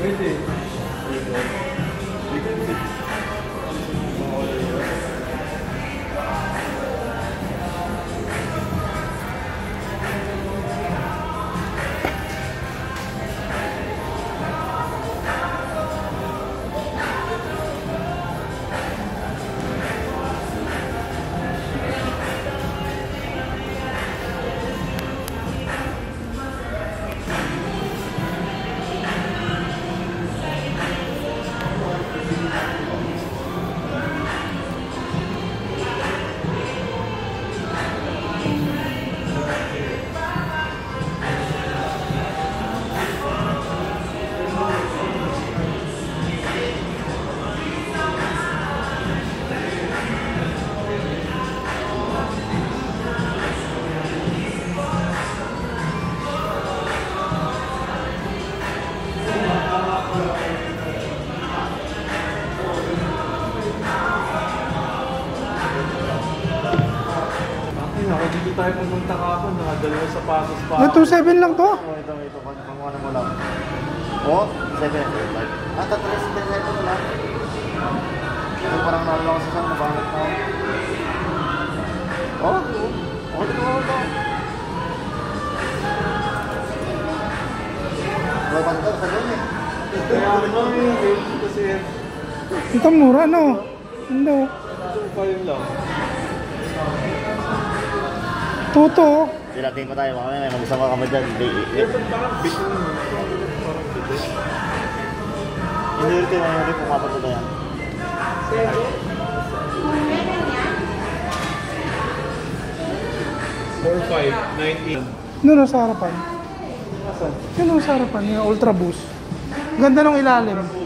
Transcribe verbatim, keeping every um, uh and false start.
Pwede. Dito tayo pumunta kahapon, nakadalawa sapatos pa. two seven lang to? Oo, ito, ito. Panguha mo lang. Oo, seven. Ah, tatlo sa seven ito lang. Ito parang nalala ko sa saan, nabangat na. Oo, oo, dito mo ito. Wala pa dito, sa doon eh. Kaya ano eh, kasi... Ito mura, no? Hindi. two five lang. Tuto. Dilating pa tayo, mamaya may mag-isama kami dyan. Parang bitin mo. Parang bitin. Hindi rin kayo, mamaya rin pumapat na yan. four five, nineteen. Doon no, sa harapan. Yun no, sa harapan. Yung Ultra Boost. Ganda ng ilalim.